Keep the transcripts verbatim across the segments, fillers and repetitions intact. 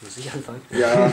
Muss ich anfangen? Ja.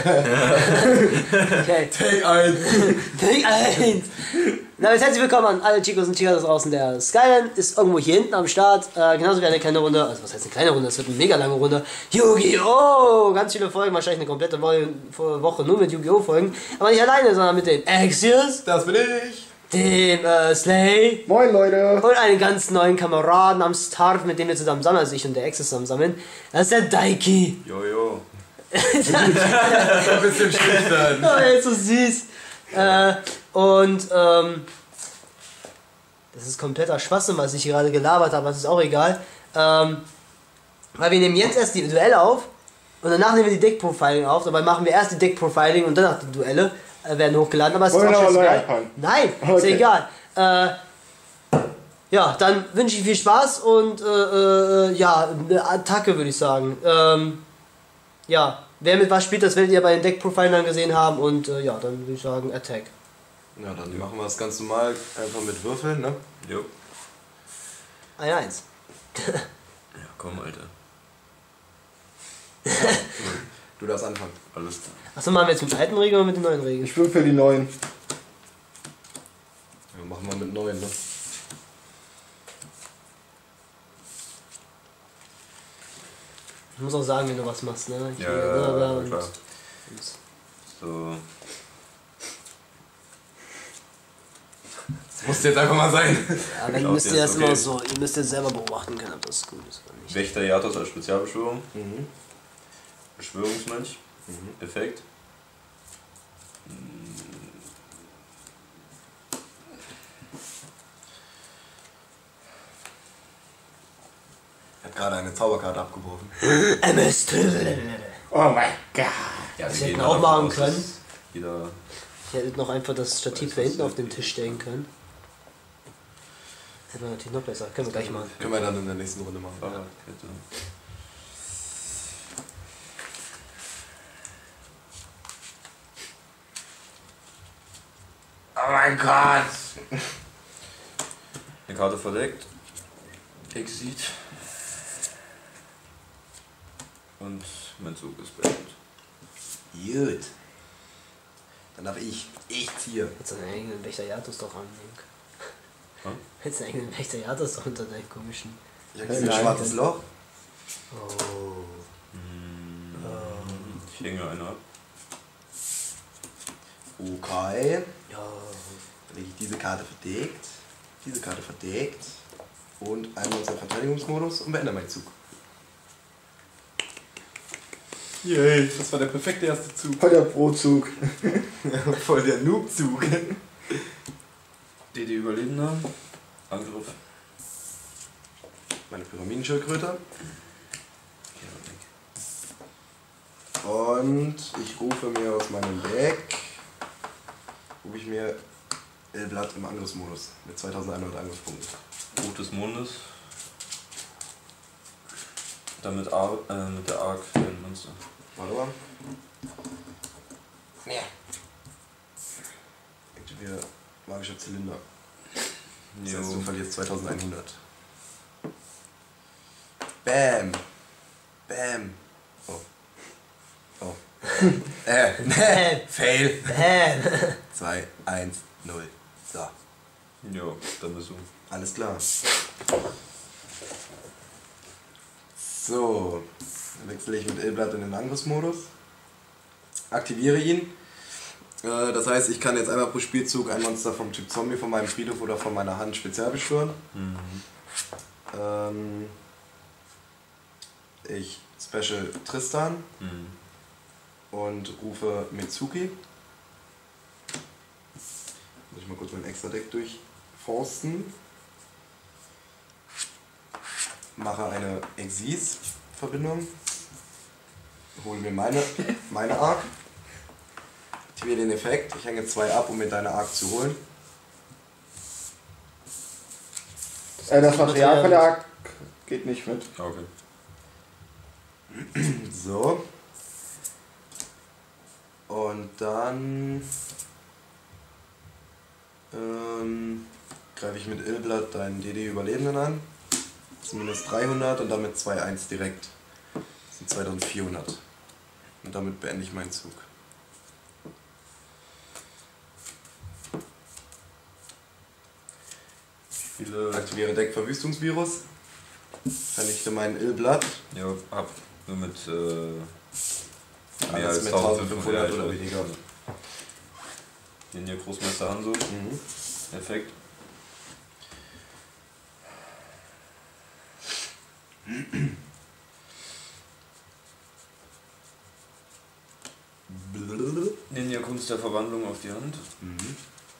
Okay. Take eins. Take eins. Na, jetzt herzlich willkommen an alle Chicos und Chicas da draußen. Der Skyline ist irgendwo hier hinten am Start. Äh, genauso wie eine kleine Runde. Also, was heißt eine kleine Runde? Es wird eine mega lange Runde. Yu-Gi-Oh! Ganz viele Folgen. Wahrscheinlich eine komplette Woche nur mit Yu-Gi-Oh! Folgen. Aber nicht alleine, sondern mit dem Axios. Das bin ich. Dem äh, Slay. Moin, Leute. Und einen ganz neuen Kameraden am Start, mit dem wir zusammen sammeln. Also ich und der Axios zusammen sammeln. Das ist der Daiki. Jojo. Ein bisschen schüchtern. Oh, er ist so süß. Äh, und ähm, das ist kompletter Schwachsinn, was ich hier gerade gelabert habe, das ist auch egal. Ähm, weil wir nehmen jetzt erst die Duelle auf und danach nehmen wir die Deck-Profiling auf. Dabei machen wir erst die Deck-Profiling und danach die Duelle äh, werden hochgeladen. Aber es ist Wollen wir auch noch scheißegal. neu anfangen? Nein, ist ja Okay. egal. Äh, ja, dann wünsche ich viel Spaß und äh, äh, ja, eine Attacke würde ich sagen. Ähm, ja, wer mit was spielt, das werdet ihr bei den Deck-Profilern gesehen haben und äh, ja, dann würde ich sagen Attack. Ja, dann machen wir das ganz normal einfach mit Würfeln, ne? Jo. eins eins. Ja, komm, Alter. Du darfst anfangen. Alles klar. Achso, machen wir jetzt mit den alten Regeln oder mit den neuen Regeln? Ich würfel die neuen. Ja, machen wir mit neun, ne? Ich muss auch sagen, wenn du was machst, ne? Ich Ja, bin immer da ja, und- klar. und- So. Das muss jetzt einfach mal sein. Ja, dann Schaut müsst ihr jetzt, das okay. immer so, ihr müsst jetzt selber beobachten können, ob das gut ist oder nicht. Wächter Yatos als Spezialbeschwörung. Mhm. Beschwörungsmönch. Mhm. Effekt. Ich hab gerade eine Zauberkarte abgeworfen. M S Oh mein Gott. Ja, Das wir hätten gehen auch davon machen aus, können. dass Jeder. Ich hätte noch einfach das Stativ da hinten auf den Tisch stellen können. Hätte man natürlich noch besser. Können wir gleich machen. Können wir dann in der nächsten Runde machen. Fahrradkette. Oh mein Gott. Eine Karte verdeckt. Exit. Und mein Zug ist beendet. Gut. Dann darf ich. Ich ziehe. Hättest du einen eigenen Wächter Yatos doch annehmen können. Hm? Hättest du einen eigenen Wächter Yatos doch unter deinem komischen. Ich habe ein schwarzes Loch. Oh. Ich hänge eine ab. Okay. Ja. Dann lege ich diese Karte verdeckt. Diese Karte verdeckt. Und einmal unser Verteidigungsmodus und beende meinen Zug. Yay, das war der perfekte erste Zug. Voll der Pro-Zug. Voll der Noob-Zug. D D Überlebender. Angriff. Meine Pyramidenschildkröte. Und ich rufe mir aus meinem Deck, rufe ich mir Elblatt im Angriffsmodus mit zweitausendeinhundert Angriffspunkten. Ruf des Mondes. Damit Ar äh, mit der Arc für ein Monster. Warte mal. Nee. Aktiviere magischer Zylinder. Das heißt, du verlierst zweitausendeinhundert. Bam. Bam. Oh. Oh. äh, nee. Fail. Bam. zwei, eins, null. So. Jo, dann bist du. Alles klar. So, dann wechsle ich mit Elblatt in den Angriffsmodus. Aktiviere ihn. Äh, Das heißt, ich kann jetzt einmal pro Spielzug ein Monster vom Typ Zombie von meinem Friedhof oder von meiner Hand spezial beschwören. Mhm. Ähm, Ich special Tristan Mhm. und rufe Mitsuki. Muss ich mal kurz mein extra Deck durchforsten. Mache eine Exis-Verbindung. Hole mir meine, meine Arc. Aktiviere den Effekt. Ich hänge zwei ab, um mir deine Arc zu holen. Äh, das Material von der Arc geht nicht mit. Okay. So. Und dann ähm, greife ich mit Illblatt deinen D D-Überlebenden an. Das sind minus dreihundert und damit zwei eins direkt. Das sind zweitausendvierhundert. Und damit beende ich meinen Zug. Viele. Aktiviere Deckverwüstungsvirus. Vernichte meinen Illblatt. Ja, hab nur mit äh, mehr Alles als mit eintausendfünfhundert oder weniger. Den hier Großmeister Hanzo. Mhm. Effekt. Ninja Kunst der Verwandlung auf die Hand. Mhm.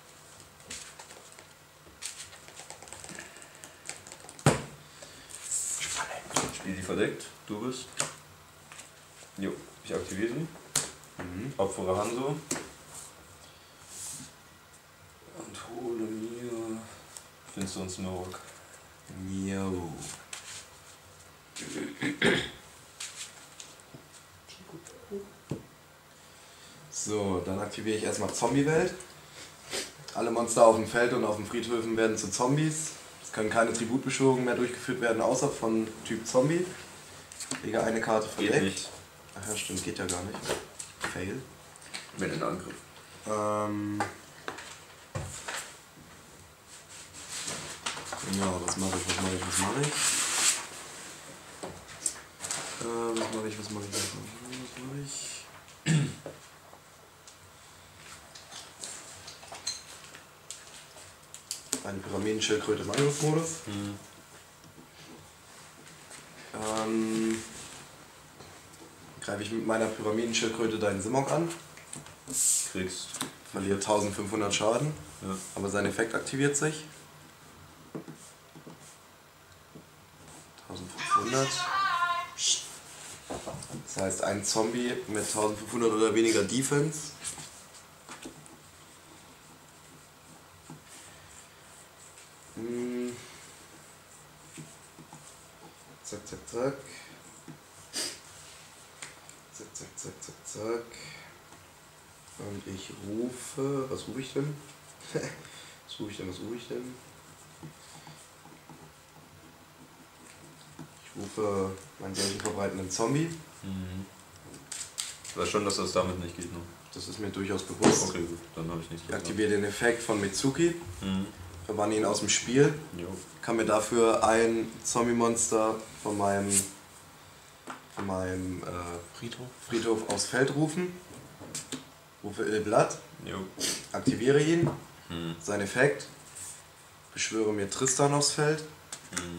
Spiel die verdeckt. Du bist. Jo, ich aktiviere sie. Mhm. Opfere Hanzo. Und hole mir Finsteren Smoke. Jo. So, dann aktiviere ich erstmal Zombie-Welt. Alle Monster auf dem Feld und auf den Friedhöfen werden zu Zombies. Es können keine Tributbeschwörungen mehr durchgeführt werden, außer von Typ Zombie. Lege eine Karte Geht verdeckt. nicht. Ach ja, stimmt, geht ja gar nicht. Fail. Wenn in Angriff. Ähm ja, was mache ich, was mache ich, was mache ich? Äh, was mache ich, was mache ich, was mache ich, was mache ich? Eine Pyramidenschildkröte im Angriffsmodus. Mhm. Ähm, greife ich mit meiner Pyramidenschildkröte deinen Simok an. Kriegst. Verliert eintausendfünfhundert Schaden, Ja. aber sein Effekt aktiviert sich. eintausendfünfhundert. Das heißt, ein Zombie mit eintausendfünfhundert oder weniger Defense. Hm. Zack, zack, zack. Zack, zack, zack, zack, zack. Und ich rufe. Was rufe ich denn? Was rufe ich denn? Was rufe ich denn? Ich rufe meinen solchen verbreitenden Zombie. Mhm. Ich weiß schon, dass das damit nicht geht, ne? Das ist mir durchaus bewusst. Okay, gut, dann habe ich nichts Ich aktiviere den Effekt von Mitsuki, Mhm. verbanne ihn aus dem Spiel, Jo. kann mir dafür ein Zombie-Monster von meinem, von meinem äh, Friedhof? Friedhof aufs Feld rufen. Rufe Illblatt, Jo. aktiviere ihn, Mhm. sein Effekt, beschwöre mir Tristan aufs Feld, Mhm.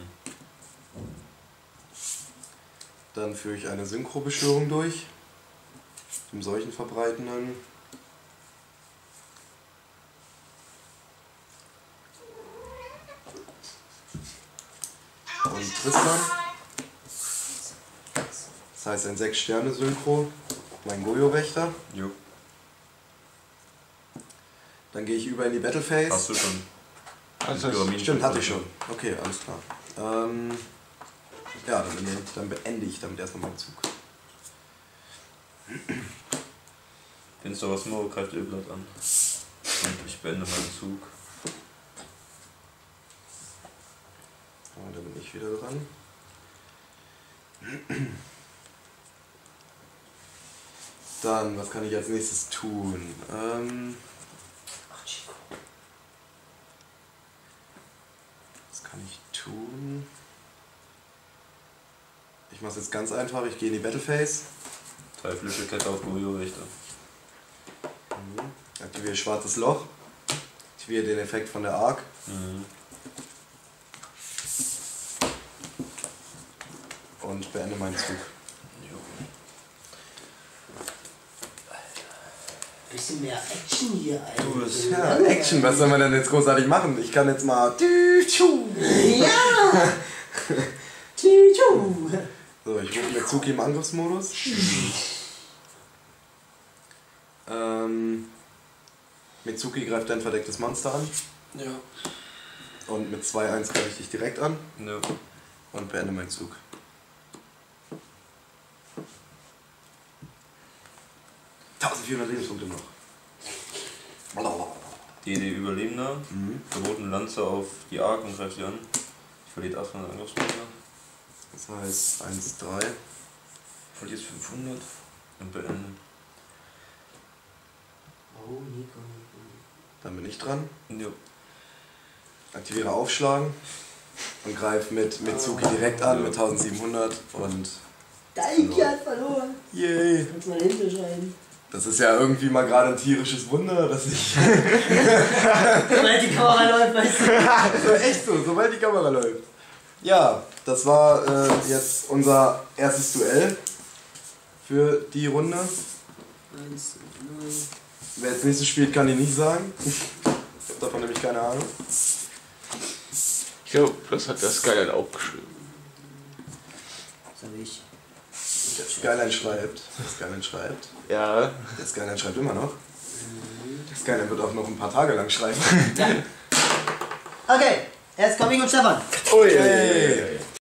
dann führe ich eine Synchro-Beschwörung durch, dem solchen verbreitenden. Und Tristan. Das heißt ein sechs Sterne Synchro, mein Goyo-Wächter. Jo. Dann gehe ich über in die Battle Phase. Hast du schon. Also Pyramiden- Stimmt, hatte ich schon. Okay, alles klar. Ähm, ja, dann, beende- dann beende ich damit erstmal meinen Zug. Finsterer Smoke greift Illblatt an. Und ich beende meinen Zug. Und dann bin ich wieder dran. Dann, was kann ich als nächstes tun? Ähm, was kann ich tun? Ich mache es jetzt ganz einfach. Ich gehe in die Battle Phase. Drei Flügelkette auf Goyo-Wächter. Mhm. Aktiviere schwarzes Loch. Aktiviere den Effekt von der Arc. Mhm. Und beende meinen Zug. Jo. Bisschen mehr Action hier, Alter. Du bist- Ja, Action, was soll man denn jetzt großartig machen? Ich kann jetzt mal. Ja! Tschu. So, ich rufe Mitsuki im Angriffsmodus. ähm, Mitsuki greift ein verdecktes Monster an. Ja. Und mit zwei eins greife ich dich direkt an. Ja. Und beende meinen Zug. eintausendvierhundert Lebenspunkte noch. D D Überlebender. Mhm. Verboten Lanze auf die Arc und greift sie an. Ich verliere achthundert Angriffspunkte. Das heißt eins, drei. Verlierst fünfhundert. Und beenden. Oh, Nico. Dann bin ich dran. Jo. Aktiviere Aufschlagen und greife mit Mitsuki direkt an mit tausendsiebenhundert und... Daiki hat verloren. Yay! Kannst du mal hinten schreiben. Das ist ja irgendwie mal gerade ein tierisches Wunder, dass ich... Sobald die Kamera läuft, weißt du. So, echt so, sobald die Kamera läuft. Ja, das war äh, jetzt unser erstes Duell für die Runde. Eins, neun. Wer jetzt nächstes spielt, kann ich nicht sagen. Ich hab davon nämlich keine Ahnung. Ich glaube, das hat der Skyline auch geschrieben. So wie ich. Der Skyline schreibt. Der Skyline schreibt. Ja. Der Skyline schreibt immer noch. Der Skyline wird auch noch ein paar Tage lang schreiben. Ja. Okay, jetzt komme ich und Stefan. Ui, Hey.